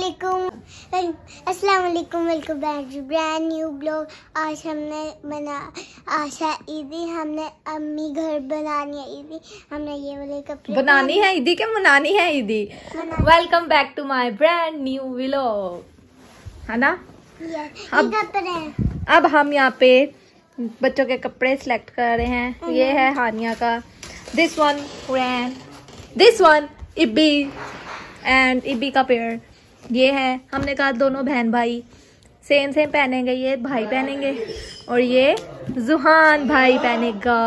अस्सलाम वालेकुम, welcome back to brand new blog. आज हमने आशा ईदी, हमने अम्मी घर बनानी है ईदी, हमने ये वाले कपड़े बनानी है ईदी के मनानी है ईदी। Welcome back to my brand new vlog, है ना। अब हम यहाँ पे बच्चों के कपड़े सिलेक्ट कर रहे हैं। ये है हानिया का, this one Rain, this one Ibby and Ibby का पेयर। ये है, हमने कहा दोनों बहन भाई सेम सेम पहनेंगे। ये भाई पहनेंगे और ये जुहान भाई पहनेगा।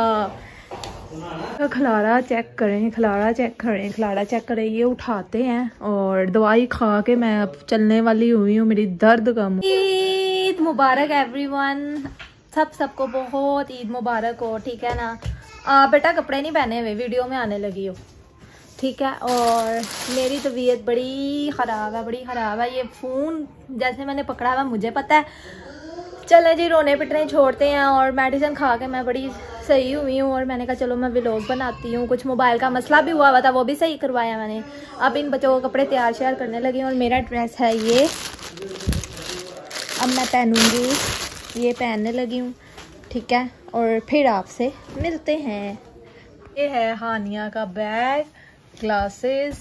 खलारा चेक करें, खलारा चेक करें, खलारा चेक करें। ये उठाते हैं और दवाई खा के मैं अब चलने वाली हुई हूँ, मेरी दर्द कम। ईद मुबारक एवरीवन, सबको बहुत ईद मुबारक हो, ठीक है ना। बेटा कपड़े नहीं पहने हुए, वीडियो में आने लगी हो, ठीक है। और मेरी तबीयत बड़ी ख़राब है, बड़ी ख़राब है। ये फ़ोन जैसे मैंने पकड़ा हुआ मुझे पता है। चले जी, रोने पिटने छोड़ते हैं। और मेडिसिन खा के मैं बड़ी सही हुई हूँ और मैंने कहा चलो मैं व्लॉग बनाती हूँ। कुछ मोबाइल का मसला भी हुआ था, वो भी सही करवाया मैंने। अब इन बच्चों को कपड़े तैयार श्यार करने लगी और मेरा ड्रेस है ये, अब मैं पहनूँगी, ये पहनने लगी हूँ, ठीक है। और फिर आपसे मिलते हैं। ये है हानिया का बैग, ग्लासेस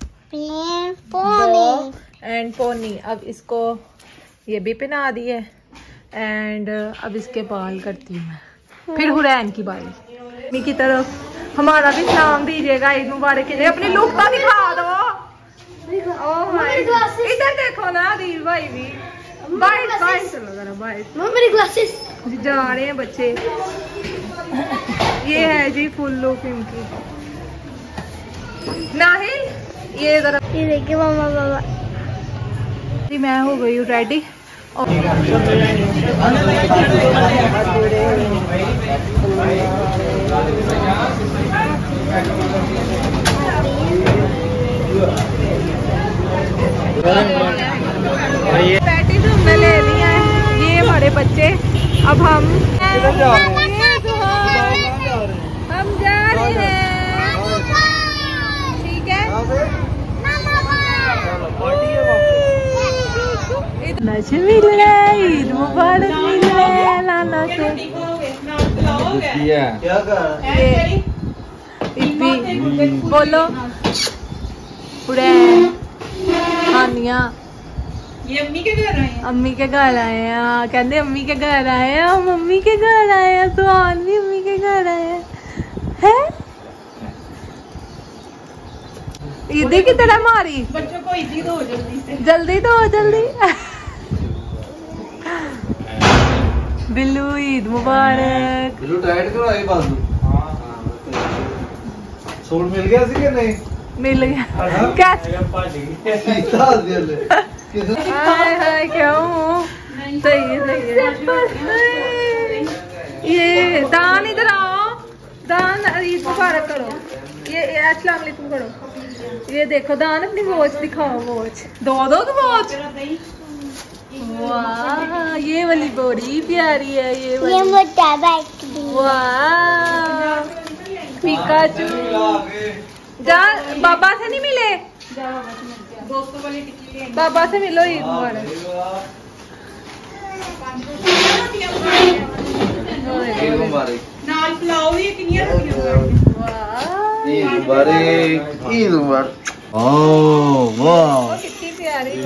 एंड पोनी। अब इसको ये भी पहना दी है एंड अब इसके बाल करती हूँ मैं। फिर हुरैन की बारी। मम्मी की तरफ हमारा भी सलाम दीजिएगा, ईद मुबारक कीजिएगा। अपनी लुक तो दिखा दो। इधर देखो ना आदिल भाई भी। बाइट बाइट चलो जरा बाइट। मेरी ग्लासेस जा रहे हैं बच्चे। ये है जी फुल लुक इनकी। नहीं ये जरा, ये देखिए मामा बाबा जी, मैं हो गई हूँ रेडी। पैटीज हमने ले लिया है, ये हमारे बच्चे। अब हम जा रहे हैं, ठीक है। नशे मिल रहे, ईद मुबारक मिल रहे नाना से। बोलो पूरे हानिया, ये अम्मी के घर आए हैं। अम्मी के घर आए हैं, कहते अम्मी के घर आए हैं, हम मम्मी के घर आए हैं, तो आन भी अम्मी के घर आए हैं। ईदी की तरह मारी बच्चों को ईदी दो जल्दी से, जल्दी दो जल्दी। बिल्लू ईद मुबारक। बिल्लू टाइट करो आई बाजू। सूट मिल गया सी कि नहीं? मिल गया। कैसे हाय हाय क्यों? सही है। ये दान इधर आओ, दान ईद मुबारक करो। ये अस्सलाम वालेकुम करो। ये देखो दान, अपनी वॉच दिखाओ, वॉच दो वॉच। वाह ये वाली बड़ी प्यारी है, ये वाली। ये मोटा बैग। वाह पिकाचू। जा बाबा से नहीं मिले, दोस्तों वाली टिक्की बाबा से मिलो ईद मुबारक। नाल पुलाओ भी कितनी रोटियां। वाह ईद मुबारक, ईद मुबारक। ओह वाह कितनी प्यारी।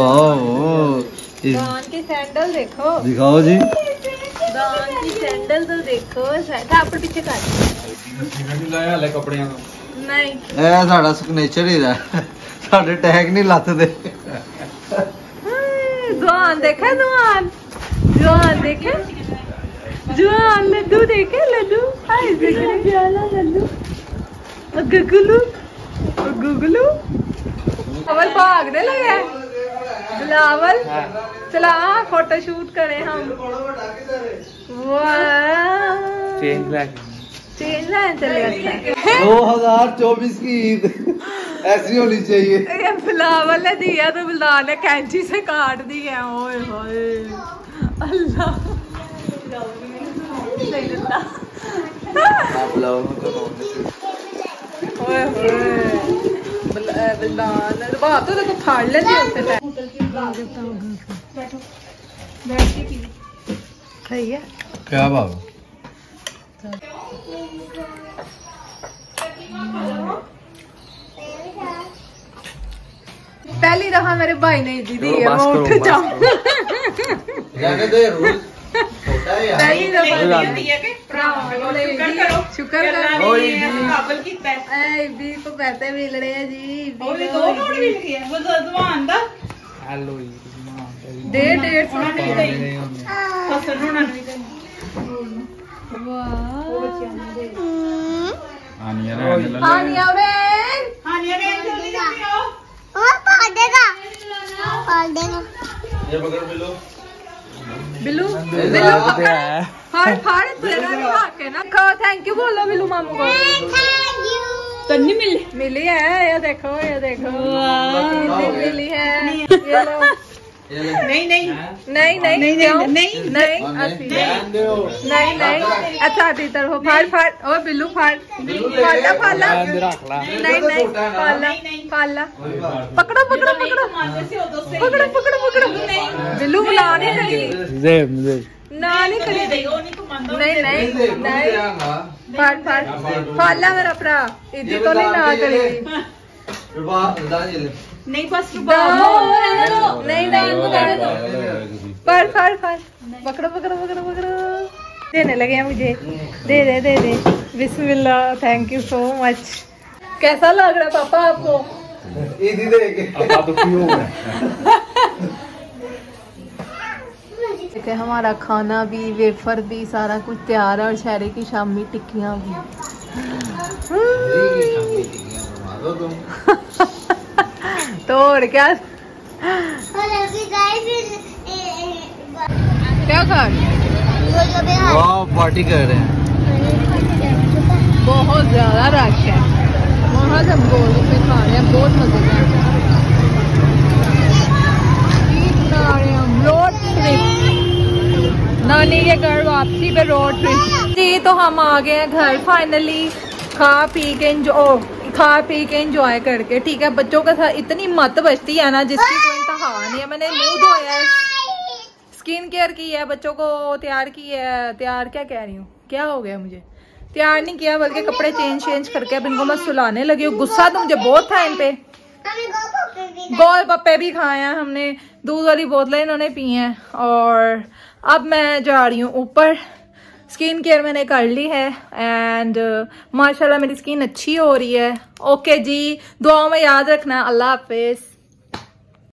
वाह दान की सैंडल देखो, दिखाओ जी। दान की सैंडल तो देखो। आप पीछे कर कपड़ियां नहीं, ਇਹ ਸਾਡਾ ਸਿਗਨੇਚਰ ਹੀ ਦਾ, ਸਾਡੇ ਟੈਗ ਨਹੀਂ ਲੱਥਦੇ। जुआन देखे, जुआन जुआन देखे, जुआन लड्डू देखे, लड्डू हाय देखे प्याला लड्डू। गुगलू गुगलू अवल भागने लगे। बिलावल चला फोटो शूट करें हम। वाह चेंज लाइन चले। 2024 की ईद ऐसी होनी चाहिए। ये बिलावल ने दिया तो बिलाल ने कैंची से काट दिया। ओए होए अल्लाह ओए होए बिलाल बात तो देखो फाड़ लेते होते। बैठो बैठ के पी। सही है। क्या बात पहली दफा मेरे भाई ने दीदी है मैं उठ जाऊं। जाने दे रोज होता है यार। पहली दफा दिया के शुक्र करो काबल कीता है ऐ भी तो पैसे मिल रहे हैं जी। और ये 2 नोट मिल गए वो जवान दा हेलो जी दे 150 होना नहीं चाहिए फसल होना नहीं चाहिए वाह वो बच्चियां ने दे आनिया रे आनिया फ्रेंड हानिया ने जल्दी जल्दी आओ और पाल देगा ये पकड़ मिलो। बिल्लू बिल्लू पकड़ फाड़ फाड़ तेरा नहीं हाके ना खा थैंक यू बोलो बिल्लू मामू को। तन्नी मिल मिली है ये देखो मिली है ये लो। नहीं नहीं नहीं नहीं नहीं नहीं नहीं नहीं ध्यान दो। नहीं अच्छा आती तरफ फाड़ फाड़ ओ बिल्लू फाड़ फाला फाला रख ला नहीं नहीं फाला फाला पकड़ो पकड़ो पकड़ो मारने से हो तो सही पकड़ो पकड़ो पकड़ो बिल्लू बुलाने नहीं जेब ना नहीं करी देगा वो नहीं कमांदा नहीं नहीं नहीं फाड़ फाड़ फाला मेरा भरा इदी तो नहीं ना करी नहीं बस नहीं नहीं बुलाने दो फाड़ फाड़ फाड़ पकड़ो पकड़ो पकड़ो पकड़ो देने लगे हैं मुझे दे दे दे दे बिस्मिल्लाह थैंक यू सो मच। कैसा लग रहा है पापा आपको? इधर देख अब दुखी हो गया। देखिए हमारा खाना भी वेफर भी सारा कुछ तैयार है और शहरे की शामी टिक्कियां भी। तो और क्या क्या कर वाह पार्टी कर रहे हैं। बहुत ज्यादा रश है वहाँ से हम गोलगप्पे खा रहे हैं बहुत मजे का रोड ट्रिप नानी के घर वापसी पे रोड ट्रिप जी। तो हम आ गए हैं घर फाइनली खा पी के एंजॉय करके। ठीक है बच्चों के साथ इतनी मत बचती है ना जिसकी कोई इंतहा नहीं है। मैंने मुंह धोया है स्किन केयर की है बच्चों को तैयार की है तैयार क्या कह रही हूँ क्या हो गया मुझे तैयार नहीं किया बल्कि कपड़े चेंज करके अब इनको मैं सुलाने लगी हूँ। गुस्सा तो मुझे बहुत था इन पे। गोलगप्पे भी खाए हैं हमने दूध वाली बोतलें इन्होंने पी हैं और अब मैं जा रही हूँ ऊपर। स्किन केयर मैंने कर ली है एंड माशाल्लाह मेरी स्किन अच्छी हो रही है। ओके जी दुआओं में याद रखना। अल्लाह हाफिज।